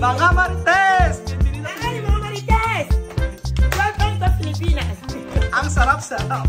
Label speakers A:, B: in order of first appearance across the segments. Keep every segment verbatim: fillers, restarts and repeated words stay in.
A: Mga Marites!
B: Ay, mga Marites! Welcome to Pilipinas!
A: Ang sarap-sarap!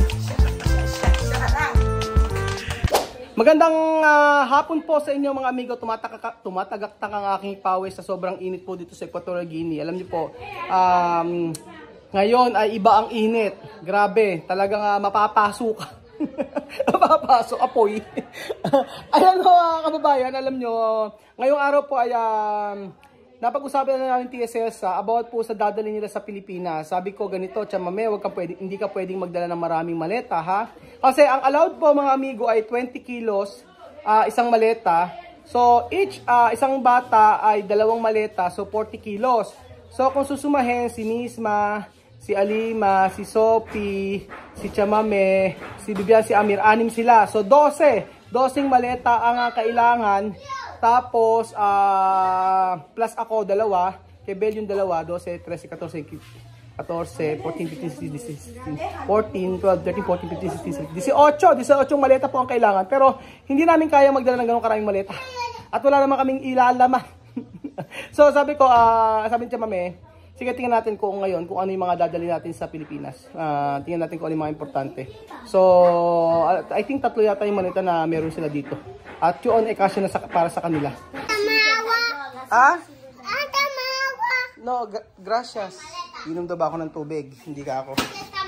A: Magandang uh, hapon po sa inyo mga amigo. Tumatagak tumatagaktak ang aking pawis sa sobrang init po dito sa Equatorial Guinea. Alam niyo po, um, ngayon ay iba ang init. Grabe, talagang uh, mapapasok. Mapapasok, apoy. Ayan ho, uh, kababayan, alam nyo, ngayong araw po ay um, napag-usapan na namin T S L sa about po sa dadali nila sa Pilipinas. Sabi ko ganito, Chamame, wag ka pwede, hindi ka pwedeng magdala ng maraming maleta, ha? Kasi ang allowed po mga amigo ay twenty kilos, uh, isang maleta. So each uh, isang bata ay dalawang maleta, so forty kilos. So kung susumahin si Nisma, si Alima, si Sophie, si Chamame, si Bibian, si Amir, anim sila. So twelve, twelve maleta ang uh, kailangan. Tapos, uh, plus ako, dalawa. Kay Bel yung dalawa, twelve, thirteen, fourteen, fourteen, fifteen, sixteen, sixteen, fourteen, twelve, thirteen, fourteen, fifteen, sixteen, eighteen, eighteen maleta po ang kailangan. Pero, hindi namin kaya magdala ng ganong karaming maleta. At wala naman kaming ilalaman. So, sabi ko, uh, sabi niya, Mame, sige, tingnan natin kung ngayon, kung ano yung mga dadali natin sa Pilipinas. Uh, tingnan natin kung ano yung mga importante. So, I think tatlo yata yung maleta na meron sila dito. At yun ay kasya na sa, para sa kanila.
C: Tamawa.
A: Ah?
C: Ah, tamawa.
A: No, gracias. Inom daw ba ako ng tubig? Hindi ka ako.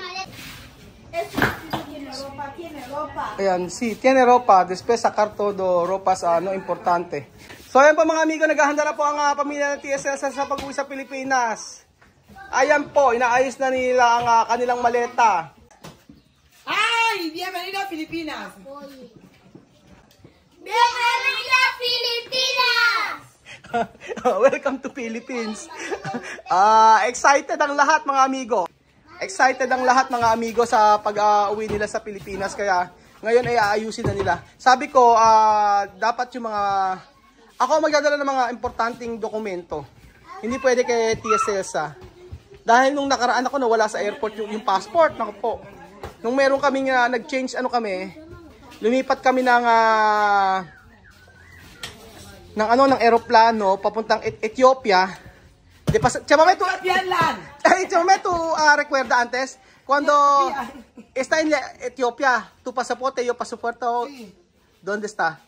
A: Ayan, si tiene ropa. Después sacar todo ropas, ano, importante. So, ayan po mga amigo, naghahanda na po ang uh, pamilya ng T S L sa, sa pag-uwi sa Pilipinas. Ayan po, inaayos na nila ang uh, kanilang maleta.
B: Ay, bienvenido a Pilipinas!
C: Bienvenido a Pilipinas!
A: Welcome to Philippines. uh, excited ang lahat mga amigo. Excited ang lahat mga amigo sa pag-uwi uh, nila sa Pilipinas. Kaya ngayon ay aayusin na nila. Sabi ko, uh, dapat yung mga... Ako magdadala ng mga importanteng dokumento. Hindi pwede kay T S L S A. Dahil nung nakaraan ako nawala sa airport yung, yung passport. Naku po. Nung meron kaming uh, nag-change ano kami, lumipat kami ng uh, ng ano ng eroplano papuntang Et Ethiopia. De pas Chamame tu Ay, Chamame tu uh, recuerda antes cuando está en Ethiopia, tu pasaporte, yo pasaporte, ¿dónde está?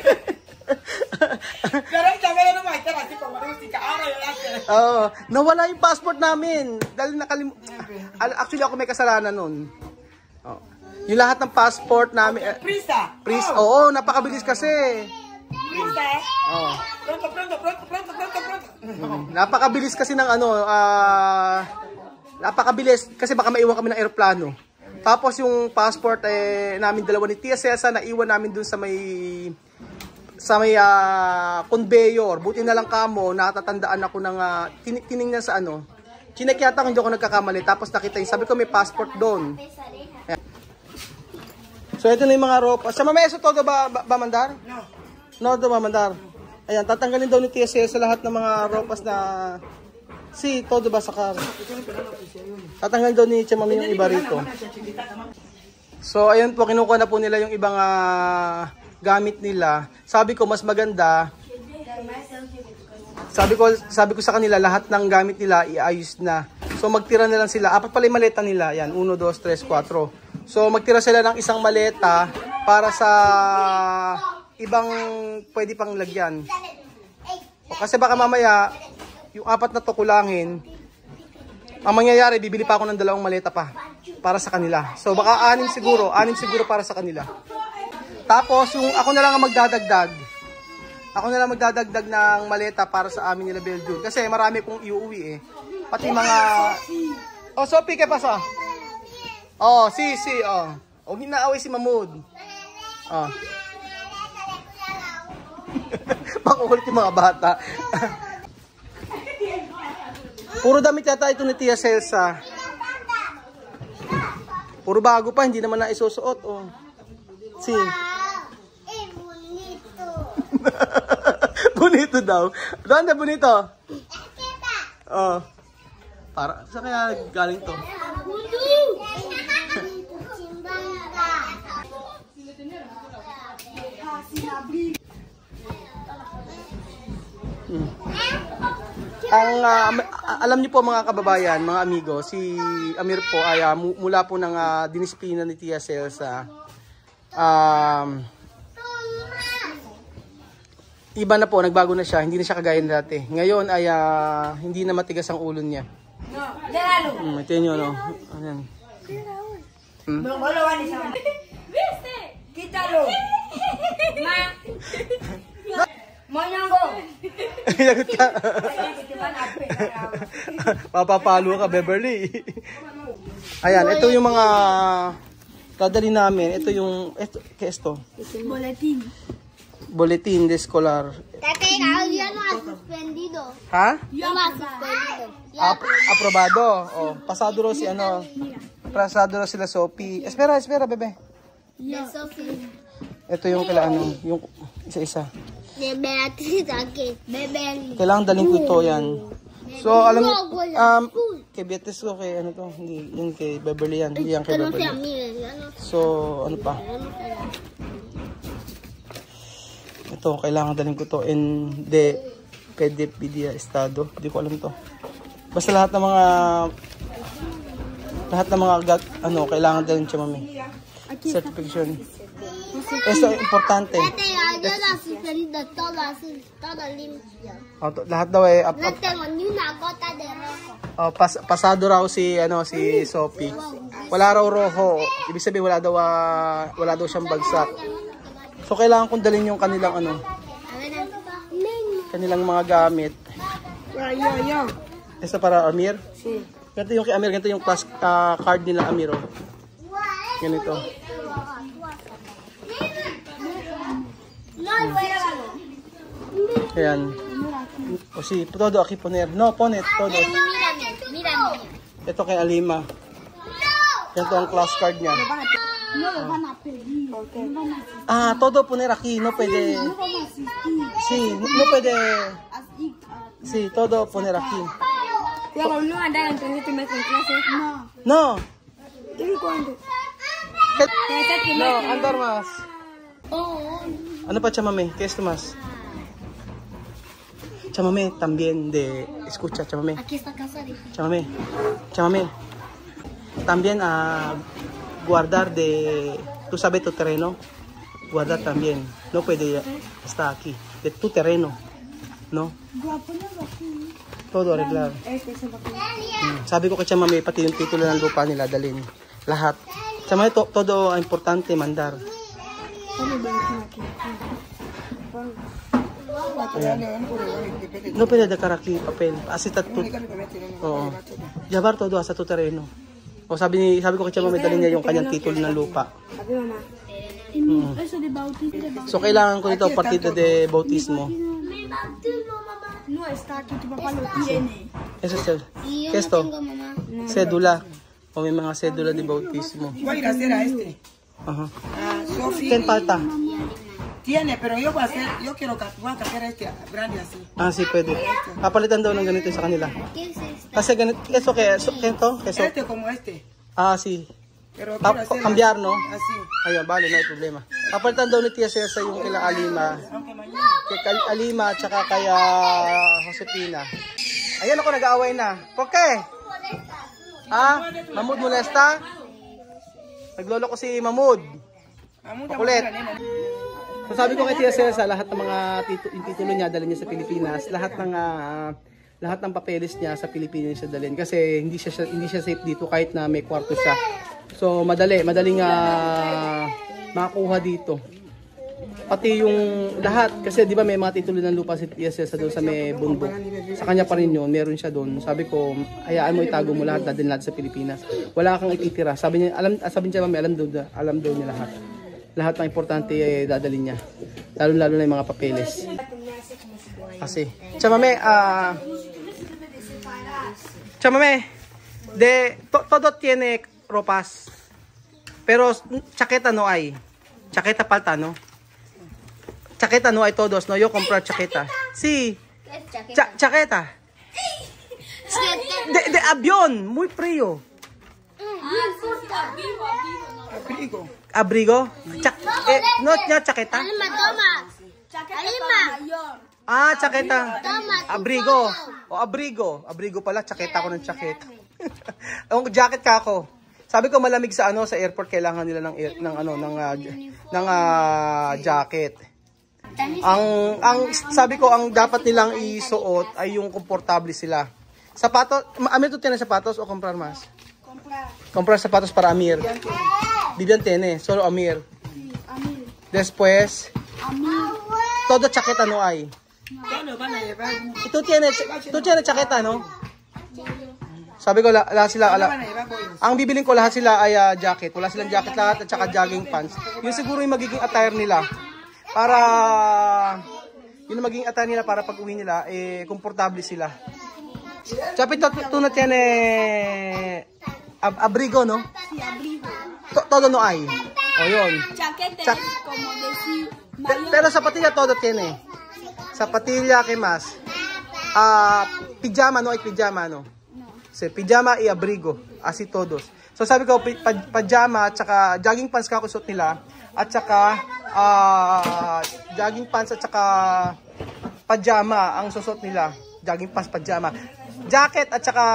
B: Pero sabi na naman, ito kasi kung marusi ka, araw yung lahat.
A: Oo, nawala yung passport namin. Dahil nakalim... Actually, ako may kasalanan nun. Oh. Yung lahat ng passport namin...
B: Okay, prisa!
A: Prisa, oo, oh, napakabilis kasi.
B: Prisa!
A: Oh.
B: Pronto, pronto, pronto, pronto, pronto, pronto.
A: Mm, napakabilis kasi ng ano, ah... Uh, napakabilis kasi baka maiwan kami ng aeroplano. Tapos yung passport eh, namin dalawa ni T S L S A, naiwan namin dun sa may... sa may uh, conveyor. Buti na lang kamo, natatandaan ako ng uh, tin tiningnan sa ano. Chinek yata kung hindi ako nagkakamali. Tapos nakita yung, sabi ko may passport doon. Ayan. So ito na yung mga ropa. Sa mamaya sa todo ba, ba, ba mandar?
B: No.
A: No, do ba mandar? Ayan, tatanggalin daw ni T S L sa lahat ng mga ropas na si todo ba sakar. Tatanggalin daw ni Chamame yung iba rito. So ayun po, kinukuha na po nila yung ibang uh, gamit nila. Sabi ko mas maganda. Sabi ko sabi ko sa kanila lahat ng gamit nila iayos na. So magtira na lang sila. Apat pala yung maleta nila. Yan, one, two, three, four. So magtira sila ng isang maleta para sa ibang pwede pang lagyan. Kasi baka mamaya yung apat na to kulangin. Ang mangyayari, bibili pa ako ng dalawang maleta pa para sa kanila. So baka anim siguro, anim siguro para sa kanila. Tapos, yung ako na lang ang magdadagdag. Ako na lang magdadagdag ng maleta para sa amin nila Belgium. Kasi marami kong iuwi eh. Pati mga... Oh, Sophie, kaya pa sa? Oh, si, si, oh. Oh, hinaaway si Mahmoud. Oh. Makukulit yung mga bata. Puro damit yata ito ni Tia Celsa. Puro bago pa, hindi naman na isusuot. Oh. Si. Bonito daw. Doon na bonito. Oh. Para sa kaya galing to. Hmm. ang ah, am- a- alam niyo po mga kababayan, mga amigo, si Amir po ay ah, mu- mula po ng ah, dinispina ni Tia Celsa. Um, iba na po, nagbago na siya, hindi na siya kagaya ng dati. Ngayon ay ah, hindi na matigas ang ulo niya. Hmm, ito yun, no? Ayan. Hmm?
B: Quítalo. Ma. Moñongo.
A: Lagot ka. Papapalo ka, Beverly. Ayan, ito yung mga dadali namin. Ito yung, ito, ¿qué es esto?
B: Boletín.
A: Boletín de escolar.
C: Tate, ya no ha suspendido.
A: Ha?
C: Ya no ha suspendido.
A: Ap- aprobado. Oh, pasado raw si ano. Pasado raw sila Sophie. Espera, espera, bebe.
C: De Sofía.
A: Ito yung kailangan, ano, yung isa-isa.
C: De Beatriz aquí. Beverly.
A: Kailangan daling ko ito, yan. So, alam niyo, um, kay Beatrice ko, kay ano to, hindi, yun kay Beverly yan. Hindi yan kay
C: No sé a
A: Beverly.
C: mí, ya no
A: So, ano pa?
C: ya no sé.
A: Ito, kailangan daling ko to. And de Pedepedia Estado. Hindi ko alam to. Basta lahat ng mga lahat ng mga gat, ano, kailangan daling siya, mami. Certification. Eso importante.
C: Tate, ya no ha suspendido todo así, todo limpio.
A: Oh, to- lahat daw eh, ap-
C: No
A: ap-
C: tengo ni una gota de rojo.
A: oh, pas- pasado raw si ano si Sophie. Wala raw roho. Ibig sabihin wala daw ah, wala daw siyang bagsak. So kailangan kong dalhin yung kanilang ano,
C: A ver, Nene.
A: kanilang mga gamit.
B: Yo, yo, yo.
A: Ito para Amir.
B: Sí.
A: Ganito yung kay Amir, ganito yung class ah, card nila Amir. Oh. Ganito.
C: No, luego.
A: Ayan. O si todo aquí poner. No, ponet todo.
C: Mírame, mírame.
A: Ito kay Alima. Ganito ang class card niya.
B: No lo van a pedir. ¿Por qué? No van a asistir.
A: Ah, todo poner aquí, no puede.
B: No van a asistir.
A: Sí, no puede.
B: Así.
A: Sí, todo poner aquí.
B: Pero no andar en este mes en clase. No.
A: No.
B: ¿Desde cuándo?
A: No, andar más.
C: Oh,
A: Ano pa, chamame? ¿Qué es más? Chamame también de... Escucha, chamame.
C: aquí está casa de
A: Chamame. Chamame. También a guardar de... ¿Tú sabes tu terreno? Guardar también. No puede estar aquí. De tu terreno. ¿No?
B: Voy a ponerlo aquí.
A: Todo arreglar.
B: Este se va a poner.
A: Hmm. Sabi ko kay Chamame, pati yung titulo ng lupa nila, dalhin. Lahat. Chamame, to, todo importante mandar.
B: Pon el boletín aquí.
A: No puede dejar aquí papel. Así está tu... Oo. Llevar todo hasta tu terreno. O sabi ni sabi ko kay Chamame, dalhin niya yung kanyang titulo ng lupa.
B: Aquí, mamá.
A: Mm.
B: Eso de bautizo.
A: So kailangan ko dito partida de bautismo.
B: No está aquí, tu papá lo tiene.
A: Eso es el,
C: Y yo
A: ¿qué es
C: no
A: esto?
C: tengo mamá.
A: Cédula. O may mga cédula de bautismo.
D: Voy a ir a hacer a este.
A: Ajá.
D: A Sofi.
A: ¿Quién falta?
D: Tiene, pero yo voy a hacer, yo quiero que voy a hacer este grande así.
A: Ah, sí, pwede. Papalitan daw ng ganito sa kanila.
C: ¿Qué es esto?
A: Kasi ganito, eso que, so, ¿qué to? Eso.
D: Este como este.
A: Ah, sí.
D: Pero
A: Pa-
D: quiero hacer
A: cambiar, no?
D: así.
A: Ayun, bale, no hay problema. Papalitan daw ni Tia Cesa yung kila Alima.
D: Aunque mañana.
A: Kay Kal- Alima at saka kay ah, Josepina. Ayan ako, nag-aaway na. ¿Por qué? Ah, Mahmoud molesta? Naglolo ko si Mahmoud.
D: Vamos a
A: Makulit.
D: poner a nena.
A: So sabi ko kay Tia Celsa, lahat ng mga tito, yung titulo niya dalhin niya sa Pilipinas, lahat ng ah, lahat ng papeles niya sa Pilipinas siya dalhin kasi hindi siya siya- hindi siya safe dito kahit na may kwarto siya. So madali, madaling uh, makuha dito. Pati yung lahat kasi 'di ba may mga titulo ng lupa si Tia Celsa doon sa may bundok. Sa kanya pa rin 'yun, meron siya doon. Sabi ko, hayaan mo itago mo lahat, dadalhin lahat sa Pilipinas. Wala kang ititira. Sabi niya, alam sabi niya, mami, alam daw, alam daw niya lahat. Lahat ng importante eh, dadalhin niya. Lalo-lalo na yung mga papeles. Kasi, chamame, ah, chamame, de, to, todo tiene ropas. Pero, chaqueta no hay. Chaqueta falta, no? Chaqueta no hay todos, no? Yo comprar chaqueta. Sí,
C: ¿Qué es chaqueta?
A: cha chaqueta. De, de avión, muy frío.
D: Abrigo.
A: Abrigo. Cha eh, no, no chaqueta.
C: Alima, toma. Alima.
A: Ah, chaketa.
C: Tama,
A: Abrigo. O, abrigo. Abrigo pala, chaketa ko ng chaket. Ang jacket ka ako. Sabi ko malamig sa ano sa airport kailangan nila ng air, ng ano ng uh, ng uh, jacket. Ang ang sabi ko ang dapat nilang isuot ay yung komportable sila. Sapatos, Amir to tiene sapatos o comprar mas?
C: Comprar.
A: Comprar sapatos para Amir. Vivian tiene, solo Amir.
C: Amir.
A: Después,
C: Amir.
A: todo chaqueta no hay.
D: Ya lo van a llevar.
A: Y tú tienes, tú tienes chaqueta, no? Sabi ko, la, lahat sila,
D: Lo
A: ala,
D: van a llevar, pollos.
A: ang bibiling ko lahat sila ay ah, jacket. Wala silang jacket lahat at saka jogging pants. Yun siguro yung magiging attire nila. Para, yun yung magiging attire nila para pag uwi nila, eh, komportable sila. Chapi, tú, tú no tiene ab- abrigo, no?
C: Sí, abrigo.
A: To- todo no hay. O yun.
C: Chaqueta
A: Cha-
C: es como decir
A: Pe- pero zapatilla todo tiene. Zapatilla, ¿qué más? Ah, pijama, no hay pijama, no? Sí, pijama y abrigo, así todos. So sabi ko, pi- pa- pajama at saka jogging pants ka kusot nila at saka ah, jogging pants at saka pajama ang susot nila. Jogging pants, pajama. Jacket at saka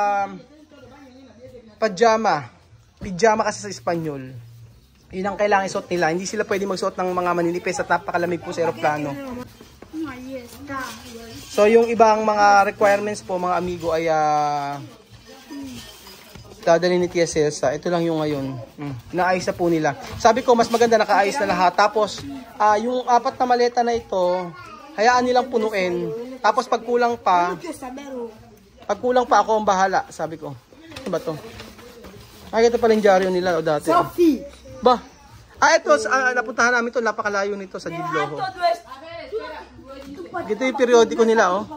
A: pajama. Pijama kasi sa Espanyol. Yun ang kailangan isuot nila. Hindi sila pwede magsuot ng mga maninipis at napakalamig po sa aeroplano.
C: Ahí está.
A: So yung ibang mga requirements po mga amigo ay uh, dadali ni Tia Celsa. Ito lang yung ngayon. Mm. Naayos na po nila. Sabi ko mas maganda nakaayos na lahat. Tapos uh, yung apat na maleta na ito, hayaan nilang punuin. Tapos pag kulang pa, pag kulang pa ako ang bahala. Sabi ko. Ano ba to? Ay, ito pala yung dyaryo nila o dati.
D: Sophie.
A: Ba? Ah, ito, uh, napuntahan namin to, napakalayo nito sa Gidloho. Ito yung periodiko nila, oh.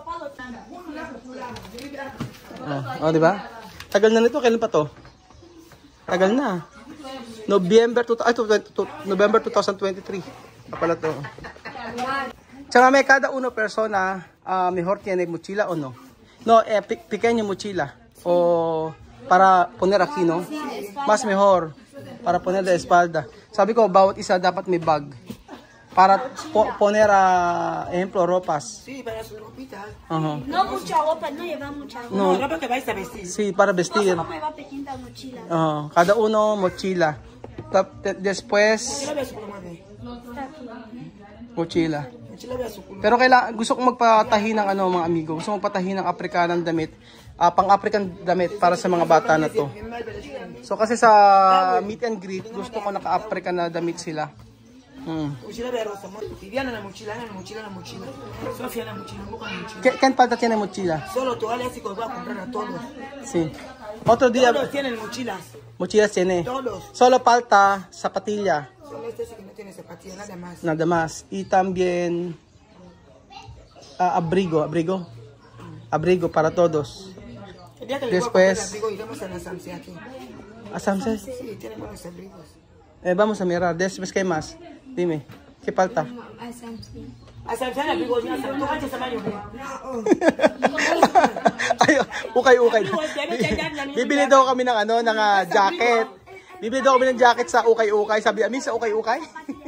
A: Oh, oh di ba? Tagal na nito, kailan pa to? Tagal na. November, two, ay, November twenty twenty-three. Pa pala to. Tsaka may kada uno persona, uh, mejor tiene mochila o no? No, eh, pequeño mochila. O para poner aquí, no? Mas mejor. Para poner de espalda. Sabi ko, bawat isa dapat may bag. Para po poner, uh, ejemplo, ropas.
D: Sí, para su ropita.
A: Uh-huh.
C: No mucha ropa, no lleva mucha ropa.
A: No,
D: No, ropa que vais a vestir.
A: sí, para vestir.
C: ¿Cómo va pequeña mochila?
A: Uh, cada uno, mochila. Tap- de- después,
D: Mochila ve a su culo, mami.
A: mochila.
D: Mochila ve a su culo.
A: Pero kailangan, gusto kong magpatahi ng ano, mga amigo. Gusto kong magpatahi ng Afrikanang damit. Uh, pang-African damit para sa mga bata na to. So kasi sa meet and greet, gusto ko naka-African na damit sila. Hmm.
D: Mochila ve a rosa. Viviana la mochila, la mochila, la mochila. Sofía la mochila, busca la mochila.
A: ¿Qué, ¿Qué falta tiene mochila?
D: Solo tú, Alex, y voy a comprar a todos.
A: Sí. Otro día,
D: Todos tienen mochilas.
A: mochilas tiene.
D: Todos.
A: Solo falta zapatilla,
D: Solo este sí que no tiene zapatilla, nada más.
A: nada más. Y también ah, abrigo, abrigo. Abrigo para todos.
D: El día que les voy a
A: Después-
D: comprar el abrigo, iremos a la Samse aquí.
A: ¿A Samsung?
D: Sí, tienen buenos abrigos.
A: Eh, vamos a mirar. Después, ¿qué más? Dime, ¿qué falta?
D: A Samse el abrigo, ya sabes, tú manches a Mario.
A: Ay, ukay, ukay. Bibili daw kami ng ano, ng ah, jacket. Bibili daw kami ng jacket sa ukay-ukay. Sabi namin sa ukay-ukay.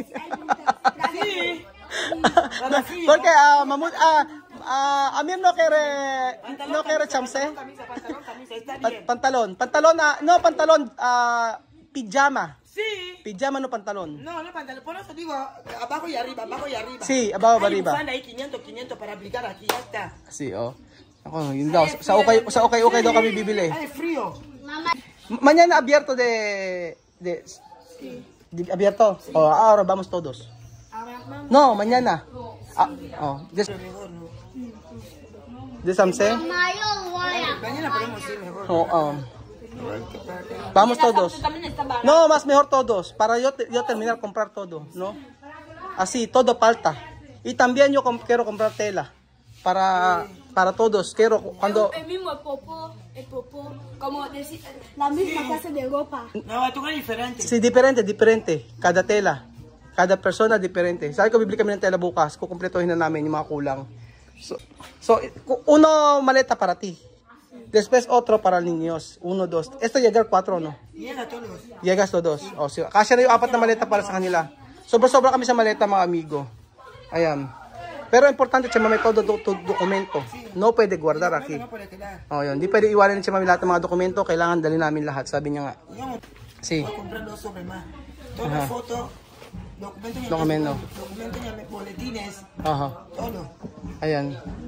A: Porque, ah, mamut, ah, ah, Amir no quiere, no quiere chamse.
D: Camisa, pantalón, camisa, está
A: Pa-
D: bien.
A: pantalon. Pantalon, ah, no, pantalon, ah, pijama.
D: Sí.
A: Pijama no pantalon.
D: No, no pantalón, por eso digo abajo y arriba, abajo y arriba.
A: Sí, abajo,
D: Hay
A: arriba.
D: bufanda ahí quinientos, quinientos para aplicar aquí, ya está.
A: Si, oh. Ako, yun daw. Sa ukay, sa ukay-ukay daw kami bibili.
D: Hay frío.
A: M- Mañana abierto de... de, de abierto. O, oh, ahora vamos todos. No, mañana. Ah, oh, de,
D: Mejor, ¿no?
A: de Samse.
C: Mayo, guaya.
D: Mañana podemos ir mejor.
A: Oh, oh. Vamos todos. No, más mejor todos. Para yo, te- yo terminar comprar todo, ¿no? Así, todo falta. Y también yo com- quiero comprar tela. Para, para todos. Quiero, cuando...
C: El mismo popó, el popó, como decir, la misma clase de ropa.
D: No, tú eres diferente.
A: Sí, diferente, diferente. Kada tela. Kada persona diferente. Sabi ko, bibili kami ng tela bukas. Kukumpletohin na namin yung mga kulang. So, so ku- uno maleta para ti. Después otro para niños. Uno, dos. Esto llegar cuatro, no?
D: Llega todos.
A: Llegas todos. O, si, kasi na yung apat na maleta para sa kanila. Sobra-sobra kami sa maleta, mga amigo. Ayan. Pero importante siya may todo do, do, dokumento. No pwede guardar aquí.
D: No puede quedar.
A: Oh, yun. Di pwede iwanan siya mami lahat ng mga dokumento. Kailangan dali namin lahat. Sabi niya nga.
D: Yo
A: Si.
D: voy a comprar dos sobre más. Todo
A: Ajá.
D: foto, documento, niya,
A: Documento.
D: documento, niya, boletines,
A: Aha.
D: todo.
A: Ayan.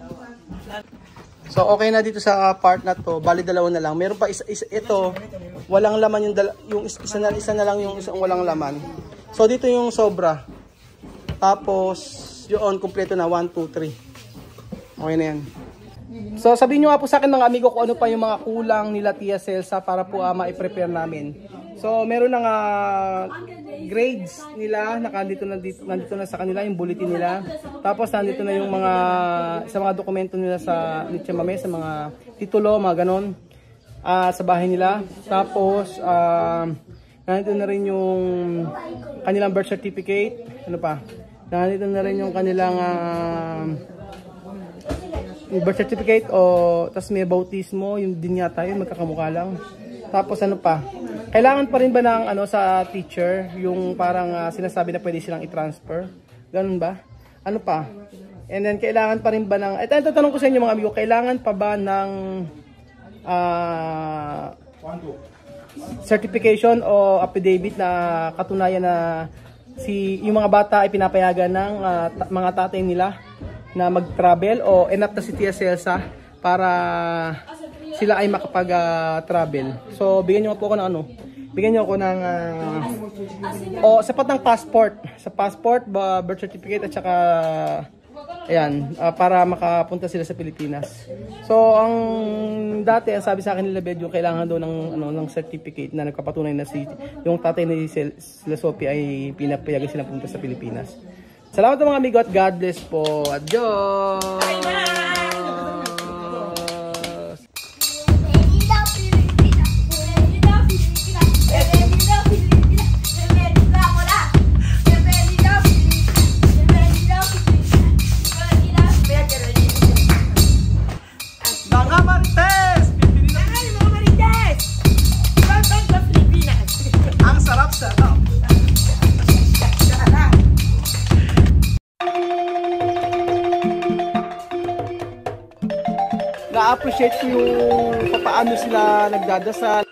A: So okay na dito sa part na to. Bali dalawa na lang. Meron pa isa, isa ito. Walang laman yung dala, yung isa, isa na isa na lang yung isang walang laman. So dito yung sobra. Tapos yun kumpleto na one two three. Okay na yan. So sabihin nyo nga po sa akin mga amigo kung ano pa yung mga kulang nila Tia Celsa para po uh, ma-prepare namin. So meron na nga grades nila, nakandito na dito, nandito na sa kanila yung bulletin nila. Tapos nandito na yung mga sa mga dokumento nila sa Litcha Mame, sa mga titulo, mga ganon. Uh, sa bahay nila. Tapos uh, nandito na rin yung kanilang birth certificate. Ano pa? Nandito na rin yung kanilang uh, birth certificate o tas may bautismo, yung din yata yun, magkakamukha lang. Tapos ano pa? Kailangan pa rin ba ng ano sa teacher, yung parang uh, sinasabi na pwede silang i-transfer? Ganun ba? Ano pa? And then kailangan pa rin ba ng ito, ito tanong ko sa inyo mga amigo, kailangan pa ba ng uh, certification o affidavit na katunayan na si yung mga bata ay pinapayagan ng uh, ta- mga tatay nila na mag-travel o enough na si Tia Celsa para sila ay makapag-travel. So, bigyan niyo po ako ng ano? Bigyan niyo ako ng uh, o sapat ng passport. Sa passport, ba, birth certificate at saka ayan, uh, para makapunta sila sa Pilipinas. So, ang dati, ang sabi sa akin nila Bedyo, kailangan daw ng ano ng certificate na nagpapatunay na si yung tatay ni sila Sophie ay pinapayagan sila punta sa Pilipinas. Salamat mga amigo at God bless po. Adios! Mga Marites!
B: Ay, mga Marites! Welcome to Pilipinas!
A: Ang sarap-sarap! Na-appreciate ko yung paano sila nagdadasal.